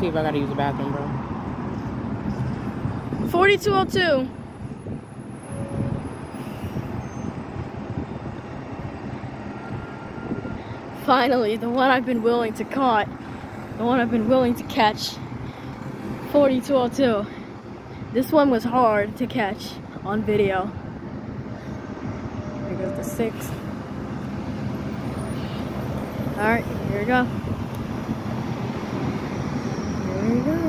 see if I gotta use the bathroom, bro. 4202. Finally, the one I've been willing to catch. 4202. This one was hard to catch on video. Here goes the 6. Alright, here we go. Here we go.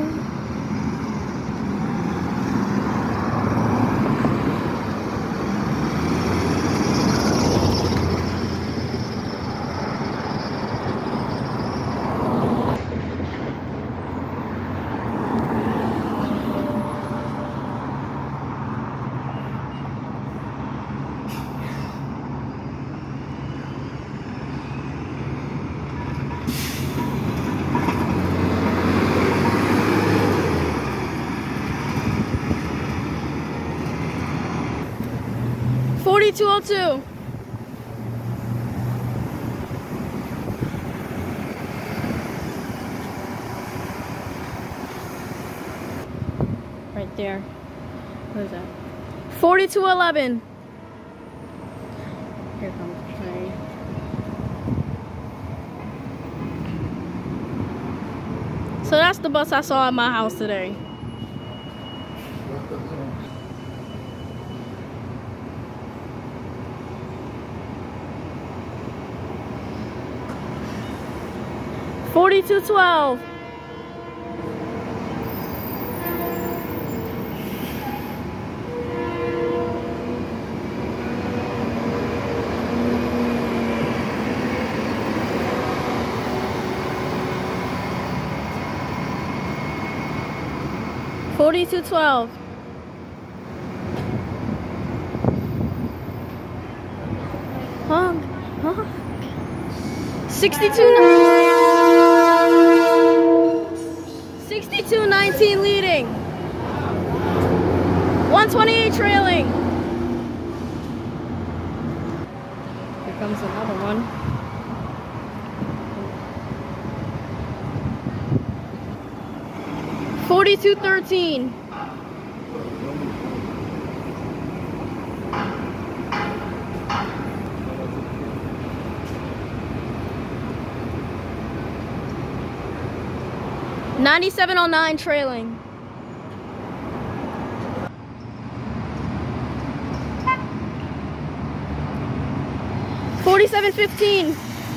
$42.02. Right there. What is that? $42.11. Here comes the train. So that's the bus I saw at my house today. $42.12. $42.12. Huh? 62.19 leading. 128 trailing. Here comes another one. $42.13. $97.09 trailing. $47.15.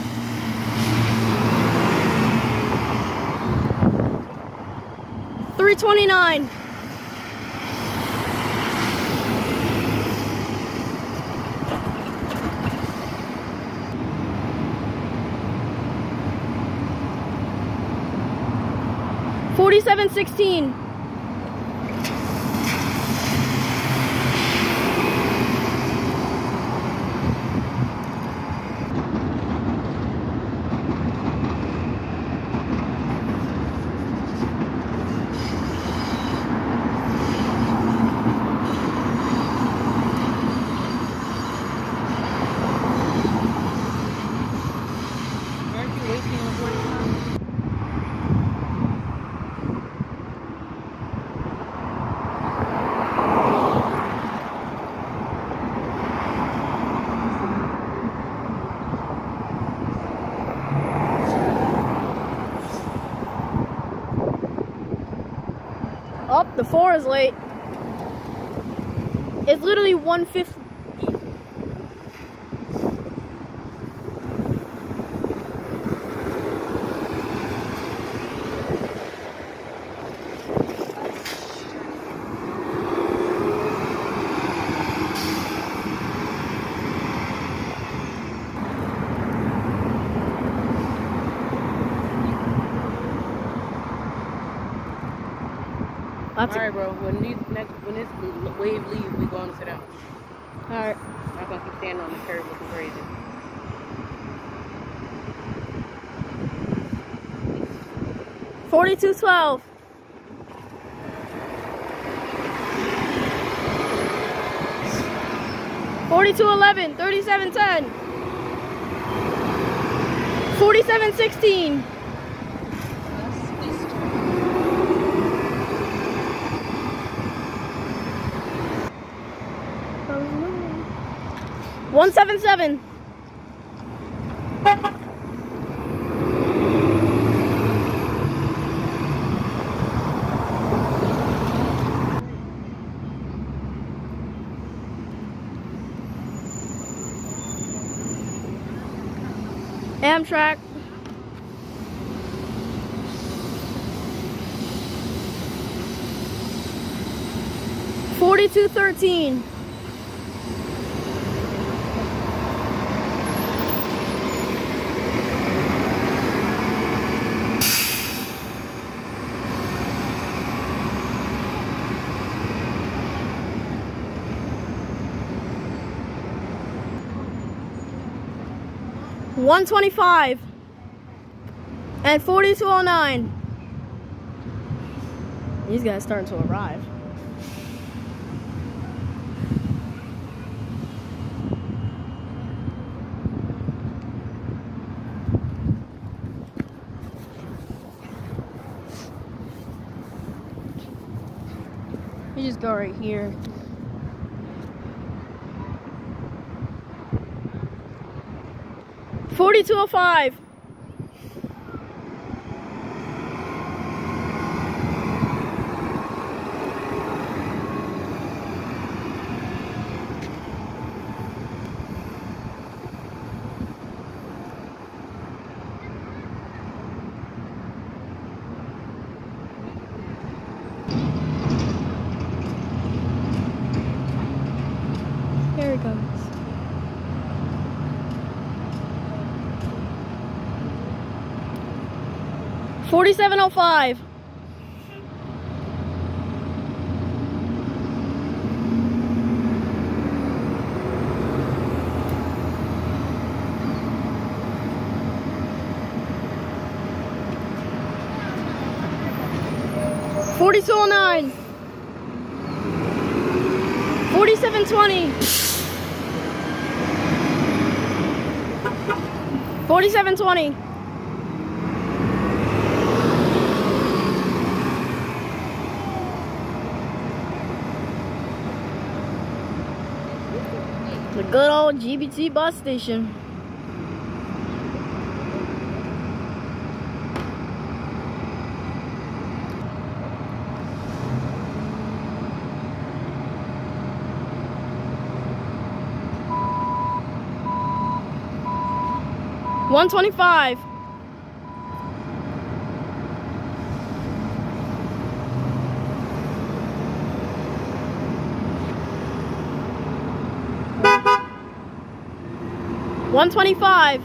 $3.29. $47.16. Aren't you wasting your time? Oh, the 4 is late. It's literally 1:50. Alright, bro. When this wave leaves, we going to sit down. Alright. I'm not gonna keep standing on the curb looking crazy. $42.12. $42.11. $37.10. $47.16. 177. Amtrak. 4213. $125 and 4209. These guys starting to arrive. You just go right here. $42.05. Here it goes. $47.05. $42.09. $47.20. $47.20. The good old GBT bus station. $125. $125.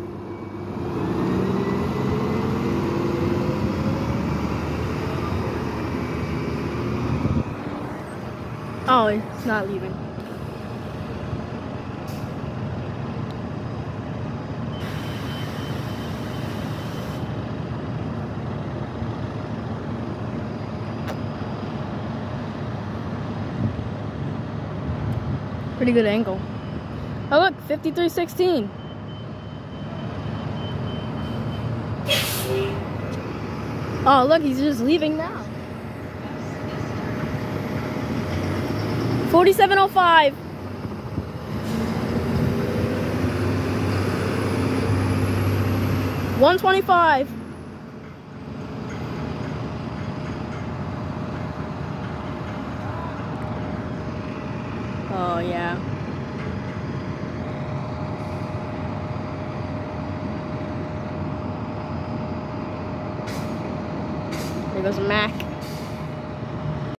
Oh, it's not leaving. Pretty good angle. Oh look, 5316. Oh look, he's just leaving now. 4705. $125. Oh yeah. There goes Mac.